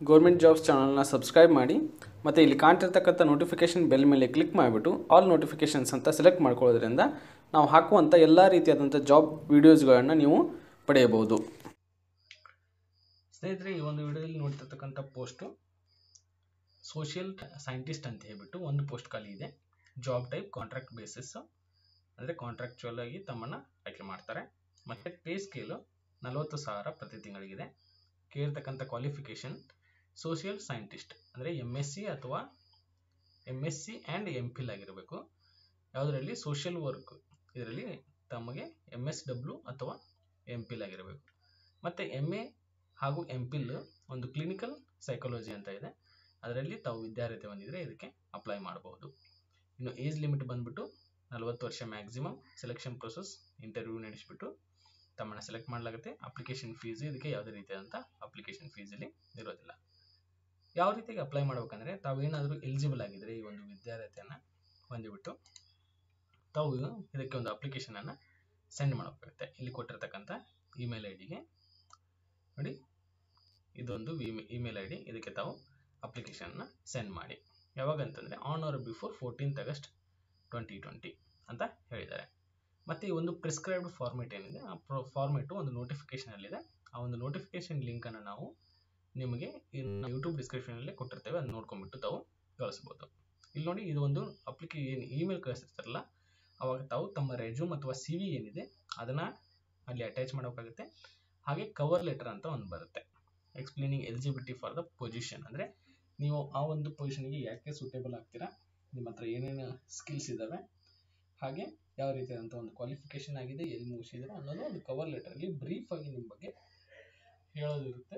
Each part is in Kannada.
ಗೌರ್ಮೆಂಟ್ ಜಾಬ್ಸ್ ಚಾನಲ್ನ ಸಬ್ಸ್ಕ್ರೈಬ್ ಮಾಡಿ ಮತ್ತು ಇಲ್ಲಿ ಕಾಣ್ತಿರ್ತಕ್ಕಂಥ ನೋಟಿಫಿಕೇಷನ್ ಬೆಲ್ ಮೇಲೆ ಕ್ಲಿಕ್ ಮಾಡಿಬಿಟ್ಟು ಆಲ್ ನೋಟಿಫಿಕೇಷನ್ಸ್ ಅಂತ ಸೆಲೆಕ್ಟ್ ಮಾಡ್ಕೊಳ್ಳೋದ್ರಿಂದ ನಾವು ಹಾಕುವಂಥ ಎಲ್ಲ ರೀತಿಯಾದಂಥ ಜಾಬ್ ವೀಡಿಯೋಸ್ಗಳನ್ನು ನೀವು ಪಡೆಯಬಹುದು. ಸ್ನೇಹಿತರೆ, ಈ ಒಂದು ವಿಡಿಯೋದಲ್ಲಿ ನೋಡ್ತಿರ್ತಕ್ಕಂಥ ಪೋಸ್ಟು ಸೋಷಿಯಲ್ ಸೈಂಟಿಸ್ಟ್ ಅಂತ ಹೇಳ್ಬಿಟ್ಟು ಒಂದು ಪೋಸ್ಟ್ ಖಾಲಿ ಇದೆ. ಜಾಬ್ ಟೈಪ್ ಕಾಂಟ್ರಾಕ್ಟ್ ಬೇಸಿಸ್, ಅಂದರೆ ಕಾಂಟ್ರಾಕ್ಚುಯಲ್ ಆಗಿ ತಮ್ಮನ್ನು ಆಯ್ಕೆ ಮಾಡ್ತಾರೆ. ಮತ್ತು ಪೇ ಸ್ಕೇಲು 40,000 ಪ್ರತಿ ತಿಂಗಳಿಗಿದೆ. ಕೇಳಿರ್ತಕ್ಕಂಥ ಕ್ವಾಲಿಫಿಕೇಷನ್ ಸೋಷಿಯಲ್ ಸೈಂಟಿಸ್ಟ್ ಅಂದರೆ MSc ಅಥವಾ MSc ಆ್ಯಂಡ್ MPhil ಆಗಿರಬೇಕು. ಯಾವುದರಲ್ಲಿ ಸೋಷಿಯಲ್ ವರ್ಕ್ ಇದರಲ್ಲಿ ತಮಗೆ MSW ಅಥವಾ MPhil ಆಗಿರಬೇಕು. ಮತ್ತು MA ಹಾಗೂ MPhil ಒಂದು ಕ್ಲಿನಿಕಲ್ ಸೈಕಾಲಜಿ ಅಂತ ಇದೆ, ಅದರಲ್ಲಿ ತಾವು ವಿದ್ಯಾರ್ಹತೆ ಹೊಂದಿದರೆ ಇದಕ್ಕೆ ಅಪ್ಲೈ ಮಾಡಬಹುದು. ಇನ್ನು ಏಜ್ ಲಿಮಿಟ್ ಬಂದ್ಬಿಟ್ಟು 40 ವರ್ಷ ಮ್ಯಾಕ್ಸಿಮಮ್. ಸೆಲೆಕ್ಷನ್ ಪ್ರೊಸೆಸ್ ಇಂಟರ್ವ್ಯೂ ನಡೆಸಿಬಿಟ್ಟು ತಮ್ಮನ್ನು ಸೆಲೆಕ್ಟ್ ಮಾಡಲಾಗುತ್ತೆ. ಅಪ್ಲಿಕೇಶನ್ ಫೀಸ್ ಇದಕ್ಕೆ ಯಾವುದೇ ರೀತಿಯಾದಂಥ ಅಪ್ಲಿಕೇಶನ್ ಫೀಸ್ ಇಲ್ಲಿ ಇರೋದಿಲ್ಲ. ಯಾವ ರೀತಿಯಾಗಿ ಅಪ್ಲೈ ಮಾಡಬೇಕಂದ್ರೆ, ತಾವೇನಾದರೂ ಎಲಿಜಿಬಲ್ ಆಗಿದ್ದರೆ ಈ ಒಂದು ವಿದ್ಯಾರ್ಹತೆಯನ್ನು ಹೊಂದಿಬಿಟ್ಟು ತಾವು ಇದಕ್ಕೆ ಒಂದು ಅಪ್ಲಿಕೇಶನನ್ನು ಸೆಂಡ್ ಮಾಡಬೇಕಾಗುತ್ತೆ. ಇಲ್ಲಿ ಕೊಟ್ಟಿರ್ತಕ್ಕಂಥ ಇಮೇಲ್ ಐಡಿಗೆ ನೋಡಿ, ಇದೊಂದು ಇಮೇಲ್ ಐಡಿ, ಇದಕ್ಕೆ ತಾವು ಅಪ್ಲಿಕೇಶನ್ನ ಸೆಂಡ್ ಮಾಡಿ. ಯಾವಾಗಂತಂದರೆ on or before 14th August 2020 ಅಂತ ಹೇಳಿದ್ದಾರೆ. ಮತ್ತು ಈ ಒಂದು ಪ್ರಿಸ್ಕ್ರೈಬ್ಡ್ ಫಾರ್ಮೇಟ್ ಏನಿದೆ, ಆ ಫಾರ್ಮೇಟು ಒಂದು ನೋಟಿಫಿಕೇಷನಲ್ಲಿದೆ. ಆ ಒಂದು ನೋಟಿಫಿಕೇಷನ್ ಲಿಂಕನ್ನು ನಾವು ನಿಮಗೆ ಯೂಟ್ಯೂಬ್ ಡಿಸ್ಕ್ರಿಪ್ಷನಲ್ಲಿ ಕೊಟ್ಟಿರ್ತೇವೆ, ಅದನ್ನ ನೋಡ್ಕೊಂಡ್ಬಿಟ್ಟು ತಾವು ಕಳಿಸ್ಬೋದು. ಇಲ್ಲಿ ನೋಡಿ, ಇದು ಒಂದು ಏನು ಇಮೇಲ್ ಕಳಿಸ್ತಿರ್ತಾರಲ್ಲ, ಅವಾಗ ತಾವು ತಮ್ಮ ರೆಸ್ಯೂಮ್ ಅಥವಾ CV ಏನಿದೆ ಅದನ್ನು ಅಲ್ಲಿ ಅಟ್ಯಾಚ್ ಮಾಡಬೇಕಾಗುತ್ತೆ. ಹಾಗೆ ಕವರ್ ಲೆಟರ್ ಅಂತ ಒಂದು ಬರುತ್ತೆ, explaining eligibility for the position, ಅಂದರೆ ನೀವು ಆ ಒಂದು ಪೊಸಿಷನ್ಗೆ ಯಾಕೆ ಸೂಟೇಬಲ್ ಆಗ್ತೀರಾ, ನಿಮ್ಮ ಹತ್ರ ಏನೇನು ಸ್ಕಿಲ್ಸ್ ಇದ್ದಾವೆ, ಹಾಗೆ ಯಾವ ರೀತಿಯಾದಂಥ ಒಂದು ಕ್ವಾಲಿಫಿಕೇಷನ್ ಆಗಿದೆ, ಎಲ್ಲಿ ಮುಗಿಸಿದ್ರೆ ಅನ್ನೋದು ಒಂದು ಕವರ್ ಲೆಟರಲ್ಲಿ ಬ್ರೀಫ್ ಆಗಿ ನಿಮ್ಮ ಬಗ್ಗೆ ಹೇಳೋದಿರುತ್ತೆ.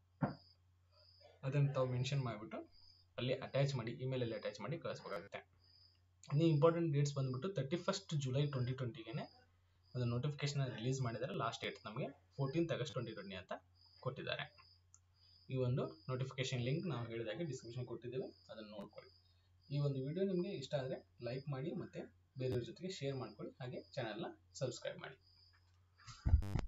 ಅದನ್ನು ತಾವು ಮೆನ್ಷನ್ ಮಾಡಿಬಿಟ್ಟು ಅಲ್ಲಿ ಅಟ್ಯಾಚ್ ಮಾಡಿ, ಇಮೇಲಲ್ಲಿ ಅಟ್ಯಾಚ್ ಮಾಡಿ ಕಳಿಸ್ಬೇಕಾಗುತ್ತೆ. ಇನ್ನು ಇಂಪಾರ್ಟೆಂಟ್ ಡೇಟ್ಸ್ ಬಂದುಬಿಟ್ಟು 31st July 2020ಗೆ ಒಂದು ನೋಟಿಫಿಕೇಶನ್ ರಿಲೀಸ್ ಮಾಡಿದ್ದಾರೆ. ಲಾಸ್ಟ್ ಡೇಟ್ ನಮಗೆ 14th August 2020 ಅಂತ ಕೊಟ್ಟಿದ್ದಾರೆ. ಈ ಒಂದು ನೋಟಿಫಿಕೇಶನ್ ಲಿಂಕ್ ನಾವು ಹೇಳಿದಾಗೆ ಡಿಸ್ಕ್ರಿಪ್ಷನ್ ಕೊಟ್ಟಿದ್ದೇವೆ, ಅದನ್ನು ನೋಡ್ಕೊಳ್ಳಿ. ಈ ಒಂದು ವಿಡಿಯೋ ನಿಮಗೆ ಇಷ್ಟ ಆದರೆ ಲೈಕ್ ಮಾಡಿ ಮತ್ತು ಬೇರೆಯವ್ರ ಜೊತೆಗೆ ಶೇರ್ ಮಾಡ್ಕೊಳ್ಳಿ, ಹಾಗೆ ಚಾನಲ್ನ ಸಬ್ಸ್ಕ್ರೈಬ್ ಮಾಡಿ.